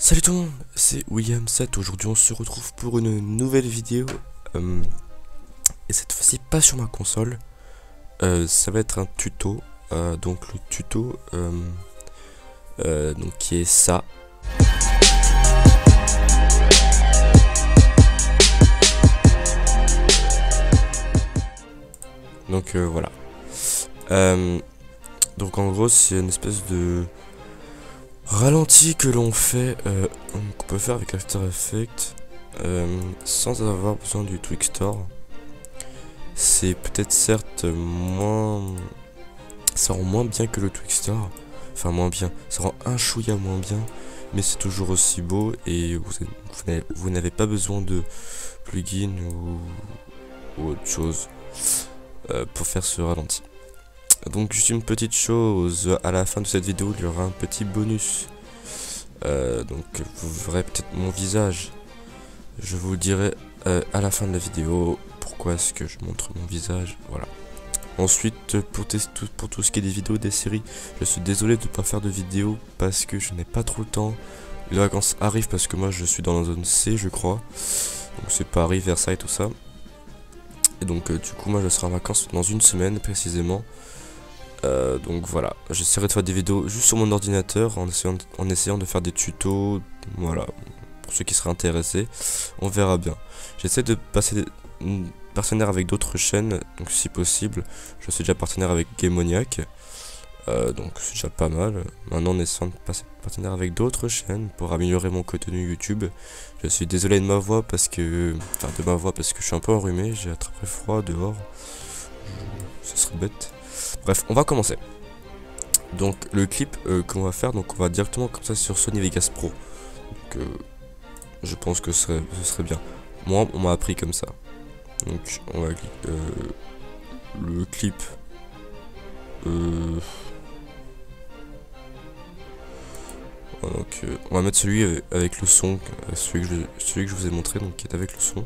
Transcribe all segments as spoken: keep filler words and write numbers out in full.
Salut tout le monde, c'est William sept. Aujourd'hui on se retrouve pour une nouvelle vidéo euh, et cette fois-ci pas sur ma console. Euh, ça va être un tuto, euh, donc le tuto euh, euh, donc qui est ça. Donc euh, voilà. Euh, donc en gros c'est une espèce de ralenti que l'on fait, euh, qu'on peut faire avec After Effects euh, sans avoir besoin du Twixtor. C'est peut-être certes moins, ça rend moins bien que le Twixtor, enfin moins bien, ça rend un chouïa moins bien, mais c'est toujours aussi beau et vous, vous n'avez pas besoin de plugin ou, ou autre chose euh, pour faire ce ralenti. Donc juste une petite chose, à la fin de cette vidéo il y aura un petit bonus, euh, donc vous verrez peut-être mon visage, je vous le dirai euh, à la fin de la vidéo pourquoi est-ce que je montre mon visage, voilà. Ensuite pour, pour tout ce qui est des vidéos, des séries, je suis désolé de ne pas faire de vidéos parce que je n'ai pas trop le temps. Les vacances arrivent parce que moi je suis dans la zone C je crois, donc c'est Paris, Versailles, tout ça. Et donc euh, du coup moi je serai en vacances dans une semaine précisément. Euh, donc voilà, j'essaierai de faire des vidéos juste sur mon ordinateur en essayant, de, en essayant de faire des tutos, voilà, pour ceux qui seraient intéressés, on verra bien. J'essaie de passer des, partenaire avec d'autres chaînes, donc si possible, je suis déjà partenaire avec Gamoniac, euh, donc c'est déjà pas mal. Maintenant on essaie de passer partenaire avec d'autres chaînes pour améliorer mon contenu YouTube. Je suis désolé de ma voix parce que, enfin de ma voix parce que je suis un peu enrhumé, j'ai attrapé froid dehors, je, ce serait bête. Bref, on va commencer. Donc le clip euh, qu'on va faire, donc on va directement comme ça sur Sony Vegas Pro. Donc euh, je pense que ce serait, ce serait bien. Moi on m'a appris comme ça. Donc on va euh, le clip. Euh, donc euh, on va mettre celui avec, avec le son, celui que, je, celui que je vous ai montré, donc qui est avec le son.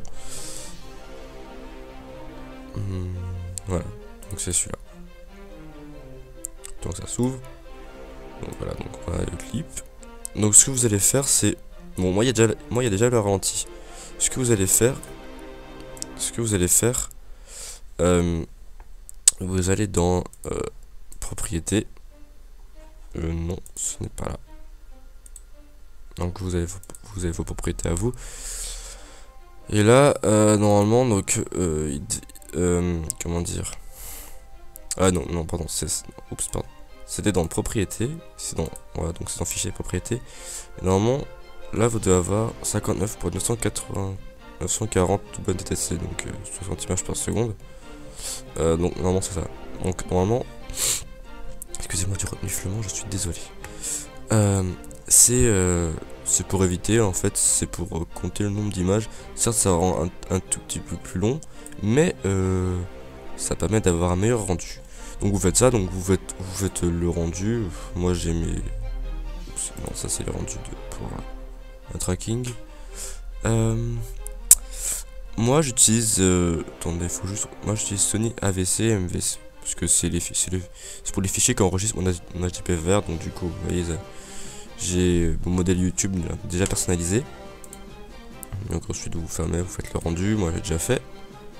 Hum, voilà, donc c'est celui-là. Donc ça s'ouvre. Donc voilà, donc on a le clip. Donc ce que vous allez faire c'est... Bon moi il y a déjà moi il y a déjà le ralenti. Ce que vous allez faire. Ce que vous allez faire. Euh, vous allez dans euh, propriété. Euh, non, ce n'est pas là. Donc vous avez vos, vous avez vos propriétés à vous. Et là, euh, normalement, donc, euh, il, euh, comment dire. Ah non, non, pardon, c'est... Oups, pardon. C'était dans propriété, c'est dans, voilà, donc c'est dans fichier propriété. Et normalement, là vous devez avoir cinquante-neuf pour neuf cent quatre-vingts, neuf cent quarante tout T T C, donc euh, soixante images par seconde. Euh, donc normalement c'est ça. Donc normalement, excusez-moi du reniflement, je suis désolé. Euh, c'est euh, c'est pour éviter, en fait, c'est pour euh, compter le nombre d'images. Certes, ça rend un, un tout petit peu plus long, mais euh, ça permet d'avoir un meilleur rendu. Donc vous faites ça, donc vous faites, vous faites le rendu. Moi j'ai mes... Non, ça c'est le rendu de, pour un, un tracking. Euh, moi j'utilise... Euh, attendez, faut juste... Moi j'utilise Sony A V C M V C. Parce que c'est les c'est le, pour les fichiers qui enregistrent mon, mon H D P vert. Donc du coup, vous voyez, j'ai mon modèle YouTube déjà personnalisé. Donc ensuite vous fermez, vous faites le rendu. Moi j'ai déjà fait.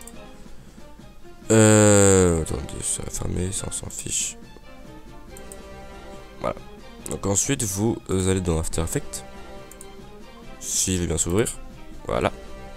Euh, attendez, ça va fermer, ça on s'en fiche. Voilà. Donc ensuite vous, vous allez dans After Effects. S'il veut bien s'ouvrir. Voilà.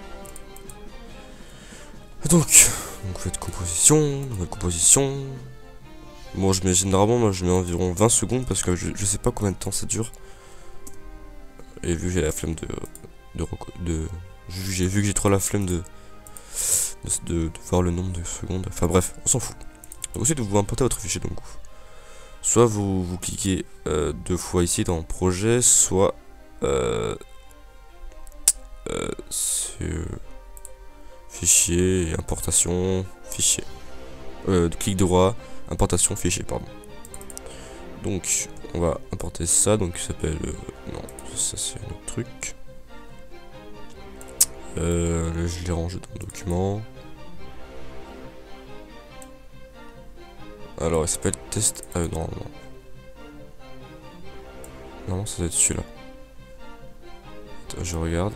Donc, donc vous faites composition, nouvelle composition. Bon, je mets généralement, moi je mets environ vingt secondes parce que je, je sais pas combien de temps ça dure. Et vu que j'ai la flemme de. de, de, de j'ai vu que j'ai trop la flemme de de, de de voir le nombre de secondes. Enfin bref, on s'en fout. Donc ensuite vous importez votre fichier donc. Soit vous, vous cliquez euh, deux fois ici dans projet, soit euh, euh, sur fichier, importation, fichier. Euh, clic droit, importation, fichier, pardon. Donc on va importer ça, donc il s'appelle... Euh, non, ça c'est un autre truc. Euh, là je l'ai rangé dans le document. Alors il s'appelle test... Euh, non, non. Non, ça doit être celui-là. je regarde.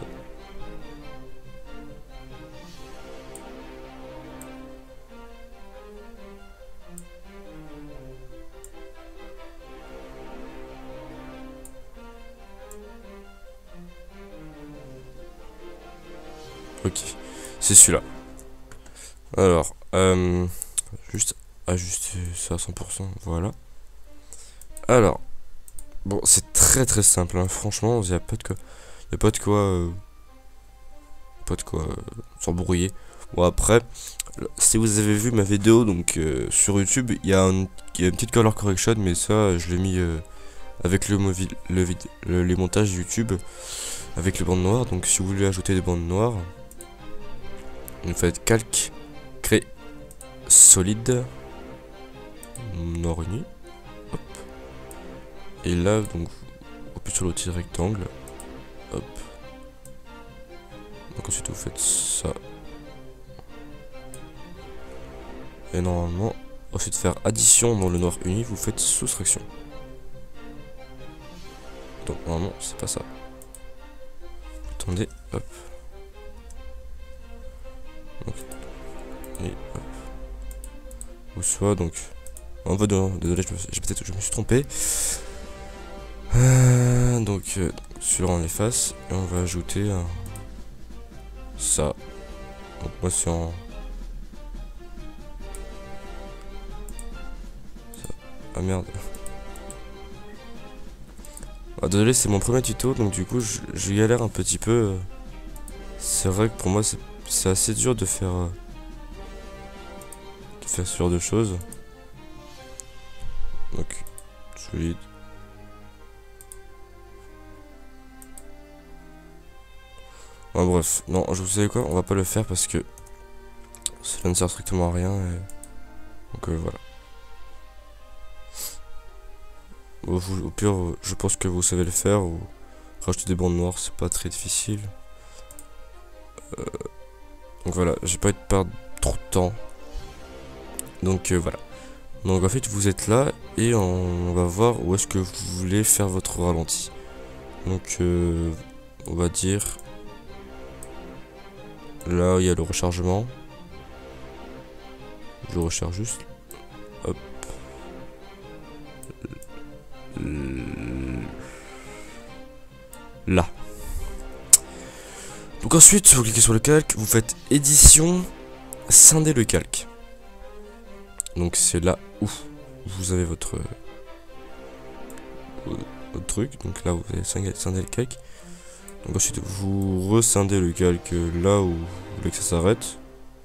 Ok, c'est celui-là. Alors, euh, juste ajuster ça à cent pour cent, voilà. Alors, bon, c'est très très simple, hein. Franchement, il n'y a pas de quoi, il a pas de quoi, euh, pas de quoi euh, s'embrouiller. Bon après, si vous avez vu ma vidéo donc euh, sur YouTube, il y, a un, y a une petite color correction, mais ça, je l'ai mis euh, avec le, le, le les montages YouTube avec les bandes noires. Donc si vous voulez ajouter des bandes noires, vous faites calque, créer solide, noir uni, hop. Et là donc vous appuyez sur le petit rectangle, hop. Donc ensuite vous faites ça. Et normalement, ensuite faire addition dans le noir uni, vous faites soustraction. Donc normalement c'est pas ça. Attendez, hop. Donc, et hop. Ou soit donc. En fait, non, désolé, je me, peut-être je me suis trompé. Euh, donc euh, sur on efface et on va ajouter un, ça. Donc moi c'est en ça. Ah merde. Ah, désolé, c'est mon premier tuto, donc du coup je, je galère un petit peu. C'est vrai que pour moi c'est assez dur de faire euh, de faire ce genre de choses. Donc solide. Bon, bref, non, je vous savez quoi, on va pas le faire parce que cela ne sert strictement à rien. Et... donc euh, voilà. Au, au pire, je pense que vous savez le faire, ou rajouter des bandes noires, c'est pas très difficile. Euh, donc voilà, j'ai pas envie de perdre trop de temps. Donc euh, voilà. Donc en fait, vous êtes là et on va voir où est-ce que vous voulez faire votre ralenti. Donc euh, on va dire là, il y a le rechargement. Je recharge juste. Hop. Là. Donc ensuite, vous cliquez sur le calque, vous faites édition, scinder le calque. Donc c'est là où vous avez votre, votre truc. Donc là, vous allez scinder le calque. Donc ensuite, vous rescindez le calque là où vous voulez que ça s'arrête.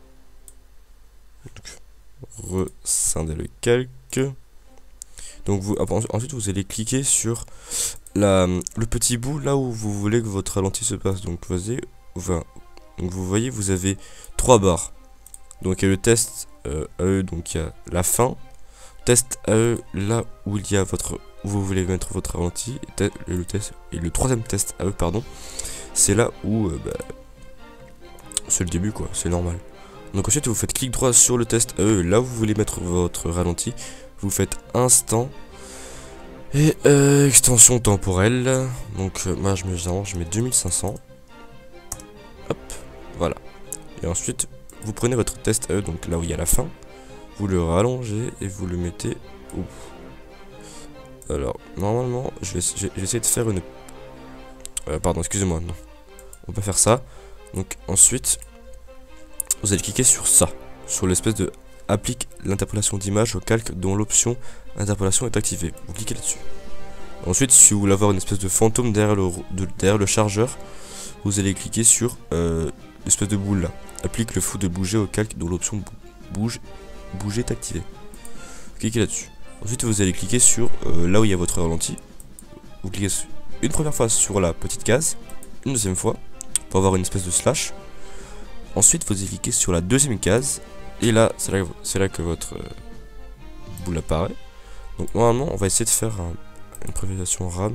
Rescinder le calque. Donc vous, ensuite, vous allez cliquer sur la, le petit bout là où vous voulez que votre ralenti se passe. Donc vas-y, enfin, donc vous voyez, vous avez trois barres. Donc il y a le test euh, A E, donc il y a la fin. Test A E là où il y a votre, où vous voulez mettre votre ralenti. Et le test et le troisième test A E, pardon, c'est là où euh, bah, c'est le début quoi, c'est normal. Donc ensuite vous faites clic droit sur le test A E là où vous voulez mettre votre ralenti. Vous faites instant et euh, extension temporelle. Donc euh, moi je mets, je mets deux mille cinq cents. Hop, voilà. Et ensuite vous prenez votre test A E, donc là où il y a la fin, vous le rallongez et vous le mettez où. Alors normalement je vais, je vais essayer de faire une euh, pardon, excusez-moi, non, on va faire ça. Donc ensuite vous allez cliquer sur ça, sur l'espèce de applique l'interpolation d'image au calque dont l'option interpolation est activée. Vous cliquez là-dessus. Ensuite, si vous voulez avoir une espèce de fantôme derrière le, de, derrière le chargeur, vous allez cliquer sur euh, l'espèce de boule là. Applique le flou de bouger au calque dont l'option bouge, bouger est activée. Vous cliquez là-dessus. Ensuite, vous allez cliquer sur euh, là où il y a votre ralenti. Vous cliquez une première fois sur la petite case, une deuxième fois pour avoir une espèce de slash. Ensuite, vous allez cliquer sur la deuxième case. Et là, c'est là, là que votre euh, boule apparaît. Donc normalement, on va essayer de faire un, une prévisualisation RAM.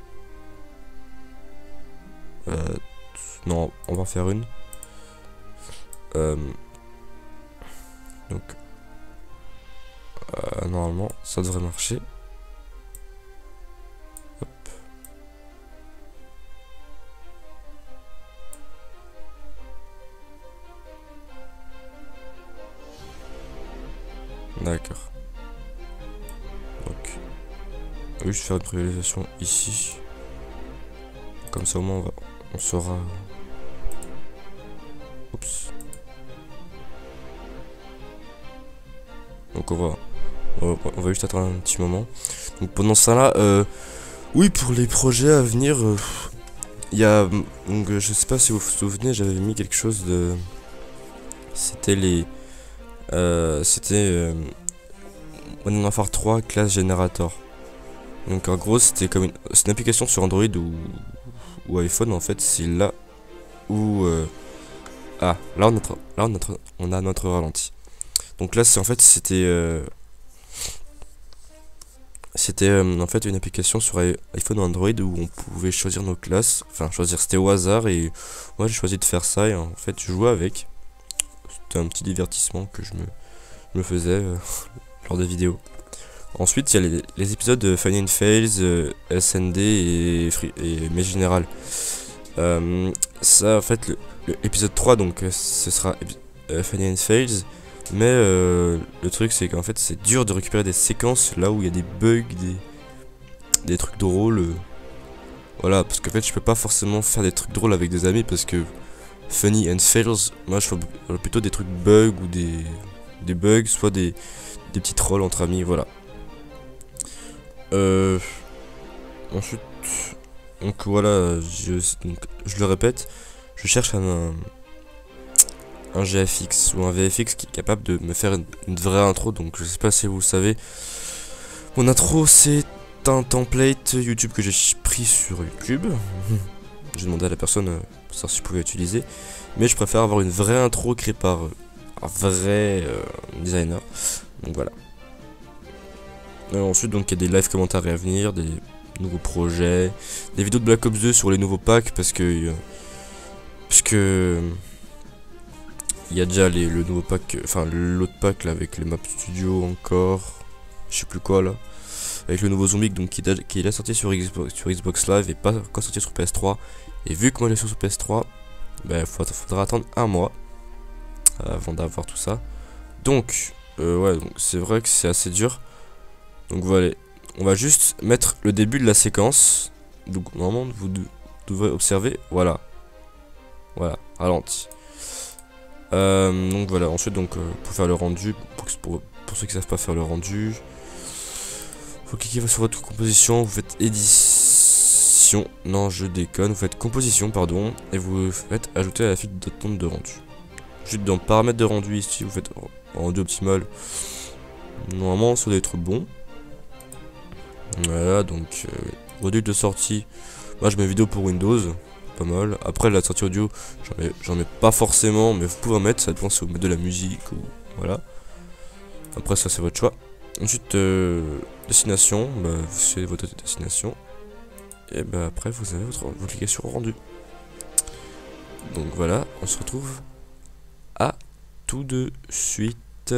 Euh, non, on va en faire une. Euh, donc, euh, normalement, ça devrait marcher. Hop. On va juste faire une prévisualisation ici. Comme ça au moins on, va, on saura. Oups. Donc on va, on va, on va juste attendre un petit moment. Donc pendant ça là, euh, oui, pour les projets à venir, il euh, y a, donc je sais pas si vous vous souvenez, j'avais mis quelque chose de, c'était les, euh, c'était euh, Modern Warfare trois Class Generator. Donc en gros c'était comme une, c'est une application sur Android ou, ou iPhone en fait, c'est là où, euh, ah là on a, là on a, on a notre ralenti. Donc là c'est en fait c'était euh, c'était euh, en fait une application sur iPhone ou Android où on pouvait choisir nos classes, enfin choisir, c'était au hasard et moi j'ai choisi de faire ça et en fait je jouais avec. C'était un petit divertissement que je me, je me faisais euh, lors des vidéos. Ensuite il y a les, les épisodes de Funny and Fails, euh, S N D et, Free, et Mes Général. Euh, ça en fait le, le épisode trois donc ce sera euh, Funny and Fails. Mais euh, le truc c'est qu'en fait c'est dur de récupérer des séquences là où il y a des bugs, des, des trucs drôles. Euh, voilà, parce qu'en fait je peux pas forcément faire des trucs drôles avec des amis parce que Funny and Fails, moi je fais plutôt des trucs bugs ou des, des bugs, soit des, des petits trolls entre amis, voilà. Euh, ensuite, donc voilà, je, donc, je le répète, je cherche un... un G F X ou un V F X qui est capable de me faire une, une vraie intro. Donc je sais pas si vous le savez, mon intro c'est un template YouTube que j'ai pris sur YouTube. J'ai demandé à la personne euh, pour savoir si je pouvais utiliser, mais je préfère avoir une vraie intro créée par euh, un vrai euh, designer. Donc voilà. Et ensuite donc il y a des live commentaires à venir, des nouveaux projets, des vidéos de Black Ops deux sur les nouveaux packs parce que euh, parce que il y a déjà les, le nouveau pack, enfin l'autre pack là avec les maps studio encore, je sais plus quoi là, avec le nouveau zombie donc qui, qui est là sorti sur Xbox, sur Xbox Live et pas encore sorti sur P S trois. Et vu que moi il est sur P S trois, ben faut, faudra attendre un mois avant d'avoir tout ça. Donc euh, ouais, donc c'est vrai que c'est assez dur. Donc voilà, on va juste mettre le début de la séquence. Donc normalement vous de, devrez observer, voilà, voilà, ralenti. Euh, donc voilà, ensuite donc euh, pour faire le rendu, pour, pour, pour ceux qui savent pas faire le rendu, vous cliquez sur votre composition, vous faites édition, non je déconne, vous faites composition pardon, et vous faites ajouter à la file d'attente de rendu. Juste dans paramètres de rendu ici, vous faites rendu optimal, normalement ça doit être bon. Voilà donc euh, module de sortie, moi je mets vidéo pour Windows. Pas mal. Après la sortie audio, j'en mets, j'en mets pas forcément, mais vous pouvez en mettre, ça dépend si vous mettez de la musique ou voilà. Après ça c'est votre choix. Ensuite euh, destination, bah, c'est votre destination. Et bah après vous avez votre, vous cliquez sur rendu. Donc voilà, on se retrouve à tout de suite.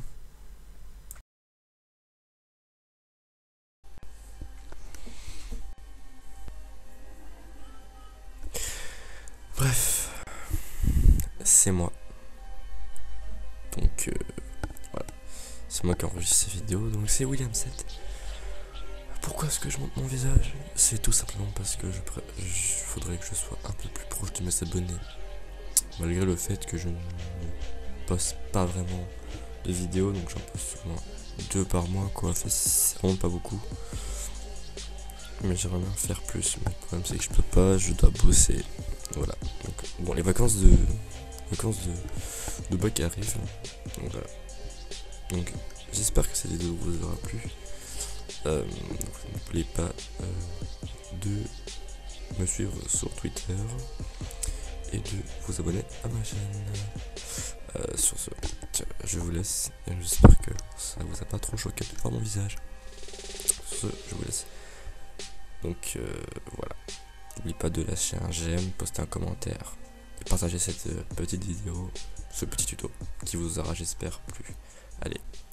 Bref, c'est moi. Donc euh, voilà, c'est moi qui enregistre ces vidéos. Donc c'est William sept. Pourquoi est-ce que je montre mon visage? C'est tout simplement parce que je, je faudrait que je sois un peu plus proche de mes abonnés. Malgré le fait que je ne poste pas vraiment de vidéos, donc j'en poste souvent deux par mois quoi. C'est vraiment pas beaucoup. Mais j'aimerais bien faire plus, mais le problème c'est que je peux pas, je dois bosser. Voilà. Donc, bon, les vacances de vacances de, de bac arrivent. Donc voilà. Donc j'espère que cette vidéo vous aura plu. Euh, N'oubliez pas euh, de me suivre sur Twitter et de vous abonner à ma chaîne. Euh, sur ce, je vous laisse. J'espère que ça vous a pas trop choqué de voir mon visage. Sur ce, je vous laisse. Donc euh, voilà, n'oubliez pas de lâcher un j'aime, poster un commentaire et partager cette euh, petite vidéo, ce petit tuto qui vous aura j'espère plu. Allez,